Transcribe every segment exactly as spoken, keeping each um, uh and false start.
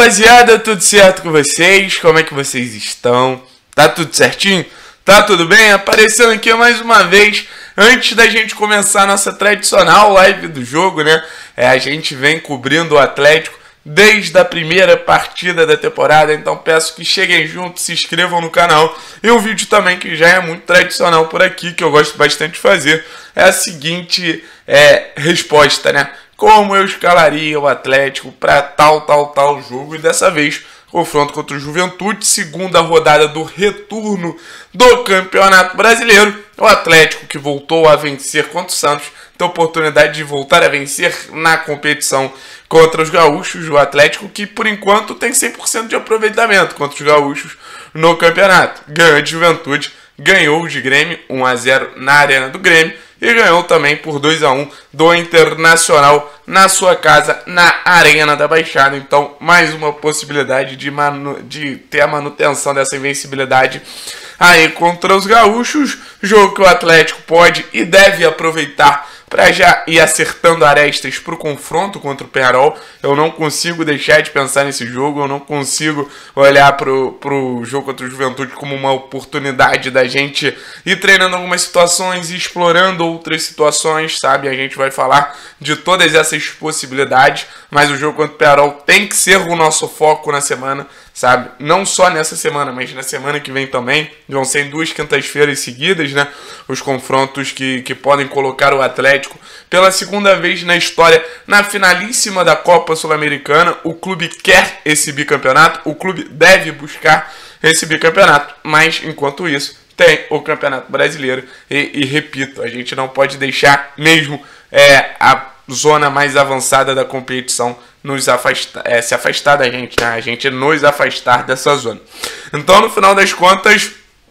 rapaziada, tudo certo com vocês? Como é que vocês estão? Tá tudo certinho? Tá tudo bem? Aparecendo aqui mais uma vez, antes da gente começar a nossa tradicional live do jogo, né? É, a gente vem cobrindo o Atlético desde a primeira partida da temporada, então peço que cheguem juntos, se inscrevam no canal. E um vídeo também que já é muito tradicional por aqui, que eu gosto bastante de fazer, é a seguinte é, resposta, né? Como eu escalaria o Atlético para tal, tal, tal jogo, e dessa vez confronto contra o Juventude, segunda rodada do retorno do Campeonato Brasileiro. O Atlético, que voltou a vencer contra o Santos, tem a oportunidade de voltar a vencer na competição contra os gaúchos. O Atlético, que por enquanto tem cem por cento de aproveitamento contra os gaúchos no campeonato. Ganhou de Juventude, ganhou de Grêmio, um a zero na Arena do Grêmio, e ganhou também por dois a um do Internacional na sua casa, na Arena da Baixada. Então, mais uma possibilidade de, manu de ter a manutenção dessa invencibilidade aí contra os gaúchos. Jogo que o Atlético pode e deve aproveitar para já ir acertando arestas para o confronto contra o Peñarol. Eu não consigo deixar de pensar nesse jogo, eu não consigo olhar para o jogo contra o Juventude como uma oportunidade da gente ir treinando algumas situações e explorando outras situações, sabe? A gente vai falar de todas essas possibilidades, mas o jogo contra o Peñarol tem que ser o nosso foco na semana, sabe? Não só nessa semana, mas na semana que vem também. Vão ser em duas quintas-feiras seguidas, né? Os confrontos que, que podem colocar o Atlético pela segunda vez na história na finalíssima da Copa Sul-Americana. O clube quer esse bicampeonato, o clube deve buscar esse bicampeonato, mas enquanto isso tem o Campeonato Brasileiro e, e repito, a gente não pode deixar mesmo é, a zona mais avançada da competição nos afasta, é, se afastar da gente, né? A gente nos afastar dessa zona. Então, no final das contas,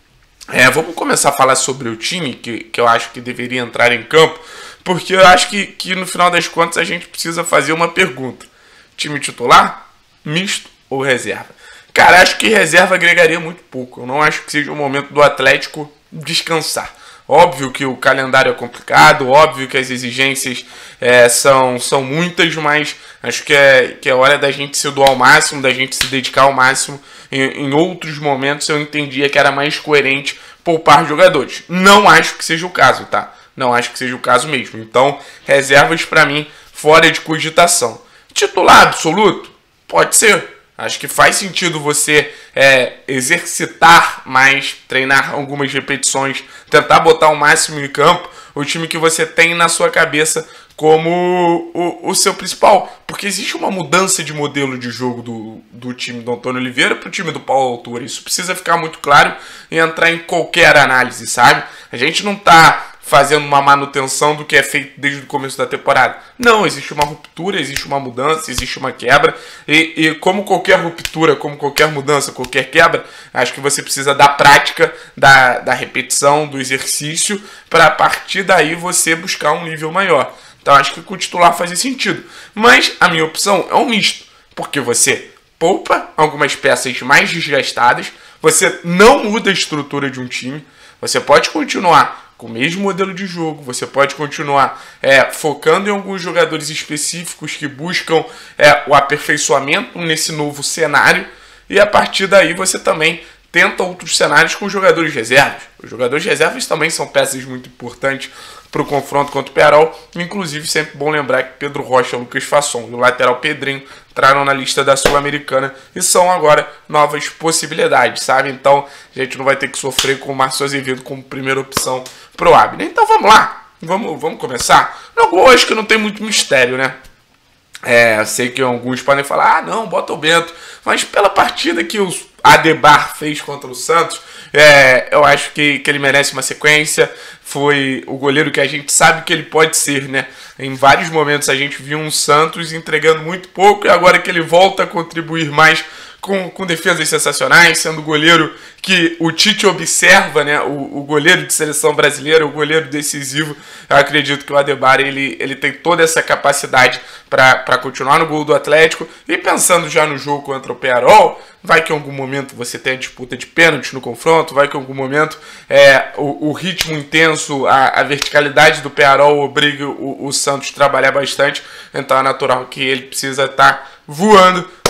é, vamos começar a falar sobre o time que, que eu acho que deveria entrar em campo, porque eu acho que, que no final das contas a gente precisa fazer uma pergunta: time titular, misto ou reserva? Cara, acho que reserva agregaria muito pouco. Eu não acho que seja o momento do Atlético descansar. Óbvio que o calendário é complicado, óbvio que as exigências é, são, são muitas, mas acho que é, que é hora da gente se doar ao máximo, da gente se dedicar ao máximo. Em, em outros momentos eu entendia que era mais coerente poupar jogadores. Não acho que seja o caso, tá? Não acho que seja o caso mesmo. Então, reservas para mim fora de cogitação. Titular absoluto? Pode ser. Acho que faz sentido você é, exercitar mais, treinar algumas repetições, tentar botar o máximo em campo o time que você tem na sua cabeça como o, o seu principal. Porque existe uma mudança de modelo de jogo do, do time do Antônio Oliveira para o time do Paulo Autuori. Isso precisa ficar muito claro e entrar em qualquer análise, sabe? A gente não está fazendo uma manutenção do que é feito desde o começo da temporada. Não, existe uma ruptura, existe uma mudança, existe uma quebra. E, e como qualquer ruptura, como qualquer mudança, qualquer quebra, acho que você precisa da prática, da, da repetição, do exercício, para a partir daí você buscar um nível maior. Então acho que com o titular faz sentido. Mas a minha opção é um misto, porque você poupa algumas peças mais desgastadas, você não muda a estrutura de um time, você pode continuar com o mesmo modelo de jogo, você pode continuar é, focando em alguns jogadores específicos que buscam é, o aperfeiçoamento nesse novo cenário, e a partir daí você também tenta outros cenários com jogadores reservas. Os jogadores reservas também são peças muito importantes para o confronto contra o Peñarol. Inclusive, sempre bom lembrar que Pedro Rocha, Lucas Fasson e o lateral Pedrinho entraram na lista da Sul-Americana e são agora novas possibilidades, sabe? Então, a gente não vai ter que sofrer com o Márcio Azevedo como primeira opção para o Abner. Então, vamos lá. Vamos, vamos começar? Não, eu acho que não tem muito mistério, né? É, eu sei que alguns podem falar, ah, não, bota o Bento. Mas pela partida que o Adebar fez contra o Santos, é, eu acho que, que ele merece uma sequência. Foi o goleiro que a gente sabe que ele pode ser, né? Em vários momentos a gente viu um Santos entregando muito pouco, e agora que ele volta a contribuir mais com, com defesas sensacionais, sendo o goleiro que o Tite observa, né? O, o goleiro de seleção brasileira, o goleiro decisivo. Eu acredito que o Adebar ele, ele tem toda essa capacidade para continuar no gol do Atlético. E pensando já no jogo contra o Peñarol, vai que em algum momento você tem a disputa de pênalti no confronto, vai que em algum momento é, o, o ritmo intenso, a, a verticalidade do Peñarol obriga o, o Santos a trabalhar bastante. Então é natural que ele precisa estar voando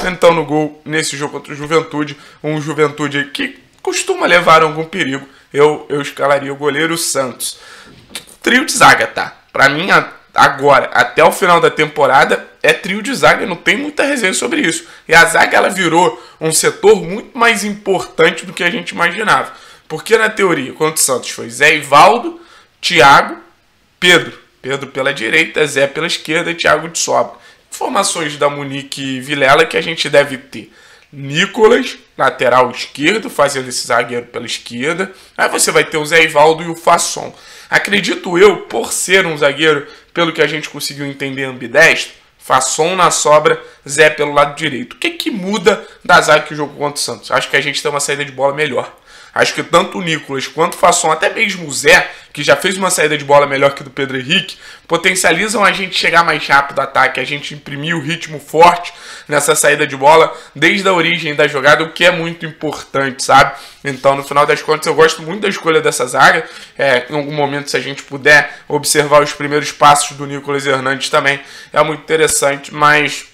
Então no gol, nesse jogo contra o Juventude, um Juventude que costuma levar algum perigo, eu, eu escalaria o goleiro Santos. Trio de zaga, tá? Pra mim, agora, até o final da temporada, é trio de zaga, não tem muita resenha sobre isso. E a zaga, ela virou um setor muito mais importante do que a gente imaginava. Porque na teoria, contra o Santos, foi Zé Ivaldo, Thiago, Pedro. Pedro pela direita, Zé pela esquerda e Thiago de sobra. Formações da Munique Vilela que a gente deve ter. Nicolas, lateral esquerdo, fazendo esse zagueiro pela esquerda. Aí você vai ter o Zé Ivaldo e o Fasson. Acredito eu, por ser um zagueiro, pelo que a gente conseguiu entender, ambidestro, Fasson na sobra, Zé pelo lado direito. O que que muda da zaga que o jogo contra o Santos? Acho que a gente tem uma saída de bola melhor. Acho que tanto o Nicolas quanto o Fasson, até mesmo o Zé, que já fez uma saída de bola melhor que a do Pedro Henrique, potencializam a gente chegar mais rápido ao ataque, a gente imprimir o ritmo forte nessa saída de bola desde a origem da jogada, o que é muito importante, sabe? Então, no final das contas, eu gosto muito da escolha dessa zaga. É, em algum momento, se a gente puder observar os primeiros passos do Nicolas Hernandes também, é muito interessante, mas...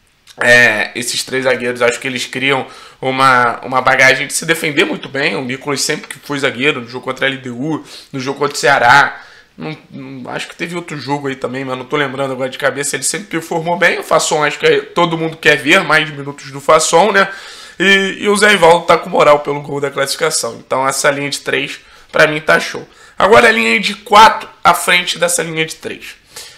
É, esses três zagueiros, acho que eles criam uma, uma bagagem de se defender muito bem. O Nicolas sempre que foi zagueiro, no jogo contra a L D U, no jogo contra o Ceará, não, não, acho que teve outro jogo aí também, mas não tô lembrando agora de cabeça. Ele sempre performou bem. O Fasson, acho que é, todo mundo quer ver mais minutos do Fasson, né? E, e o Zé Ivaldo tá com moral pelo gol da classificação. Então essa linha de três, pra mim, tá show. Agora a linha de quatro à frente dessa linha de três.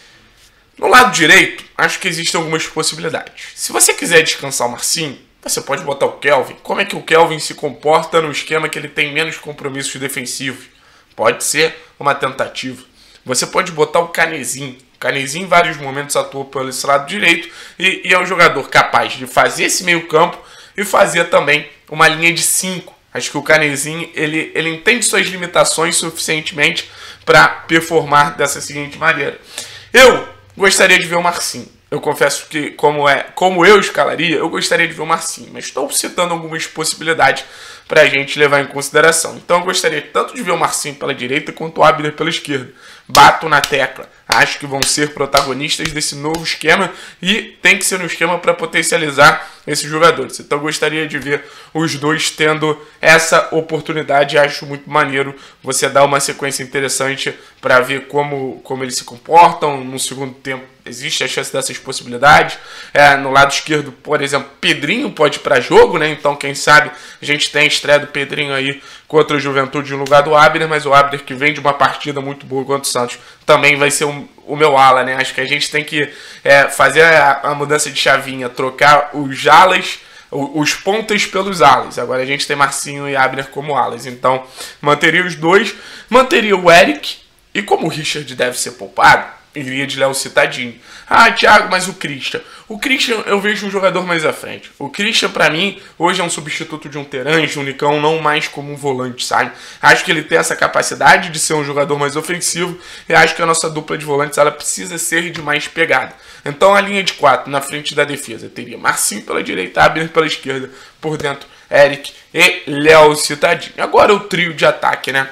No lado direito, acho que existem algumas possibilidades. Se você quiser descansar o Marcinho, você pode botar o Kelvin. Como é que o Kelvin se comporta no esquema que ele tem menos compromissos defensivos? Pode ser uma tentativa. Você pode botar o Canezinho. O Canezinho em vários momentos atuou pelo esse lado direito e, e é um jogador capaz de fazer esse meio campo e fazer também uma linha de cinco. Acho que o Canezinho, ele, ele entende suas limitações suficientemente para performar dessa seguinte maneira. Eu gostaria de ver o Marcinho. Eu confesso que, como, é, como eu escalaria, eu gostaria de ver o Marcinho. Mas estou citando algumas possibilidades para a gente levar em consideração. Então eu gostaria tanto de ver o Marcinho pela direita quanto o Abner pela esquerda. Bato na tecla. Acho que vão ser protagonistas desse novo esquema e tem que ser um esquema para potencializar esses jogadores. Então eu gostaria de ver os dois tendo essa oportunidade. Acho muito maneiro você dar uma sequência interessante para ver como, como eles se comportam no segundo tempo. Existe a chance dessas possibilidades. É, no lado esquerdo, por exemplo, Pedrinho pode ir para jogo, né? Então, quem sabe, a gente tem a estreia do Pedrinho aí contra o Juventude no lugar do Abner, mas o Abner, que vem de uma partida muito boa contra o Santos, também vai ser um, o meu ala, né? Acho que a gente tem que é, fazer a, a mudança de chavinha, trocar os alas, os pontas pelos alas. Agora a gente tem Marcinho e Abner como alas. Então, manteria os dois, manteria o Eric, e como o Richard deve ser poupado, iria de Léo Cittadini. Ah, Thiago, mas o Christian. O Christian eu vejo um jogador mais à frente. O Christian, pra mim, hoje é um substituto de um Terãs, de um Nicão, não mais como um volante, sabe? Acho que ele tem essa capacidade de ser um jogador mais ofensivo e acho que a nossa dupla de volantes ela precisa ser de mais pegada. Então a linha de quatro na frente da defesa teria Marcinho pela direita, Abner pela esquerda, por dentro Eric e Léo Cittadini. Agora o trio de ataque, né?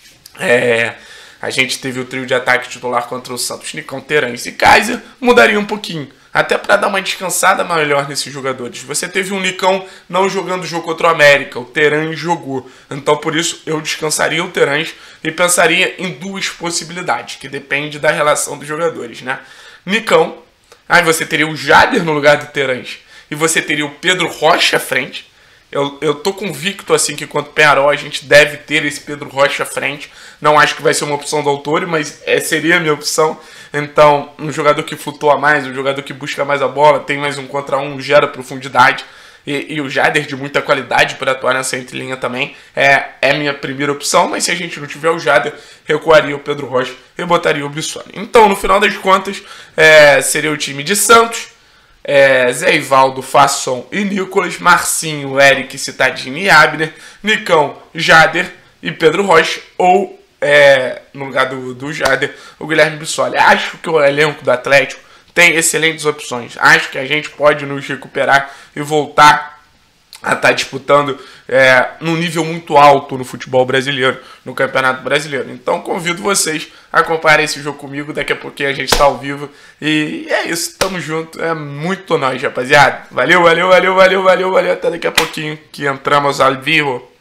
É... A gente teve o trio de ataque titular contra o Santos, Nicão, Terãs e Kaiser, mudaria um pouquinho. Até para dar uma descansada melhor nesses jogadores. Você teve um Nicão não jogando o jogo contra o América, o Terãs jogou. Então por isso eu descansaria o Terãs e pensaria em duas possibilidades, que depende da relação dos jogadores, né? Nicão, aí você teria o Jader no lugar do Terãs e você teria o Pedro Rocha à frente. Eu, eu tô convicto, assim, que quanto Penharol a gente deve ter esse Pedro Rocha à frente. Não acho que vai ser uma opção do Autori, mas é, seria a minha opção. Então, um jogador que flutua mais, um jogador que busca mais a bola, tem mais um contra um, gera profundidade. E, e o Jader de muita qualidade para atuar nessa entrelinha também é, é minha primeira opção. Mas se a gente não tiver o Jader, recuaria o Pedro Rocha e botaria o Bissoli. Então, no final das contas, é, seria o time de Santos. É, Zé Ivaldo, Fasson e Nicolas, Marcinho, Eric, Cittadini e Abner, Nicão, Jader e Pedro Rocha, ou é, no lugar do, do Jader, o Guilherme Bissoli. Acho que o elenco do Atlético tem excelentes opções. Acho que a gente pode nos recuperar e voltar a estar disputando é, num nível muito alto no futebol brasileiro, no Campeonato Brasileiro. Então convido vocês a acompanhar esse jogo comigo, daqui a pouquinho a gente está ao vivo. E é isso, tamo junto, é muito nós, rapaziada. Valeu, valeu, valeu, valeu, valeu, valeu, até daqui a pouquinho que entramos ao vivo.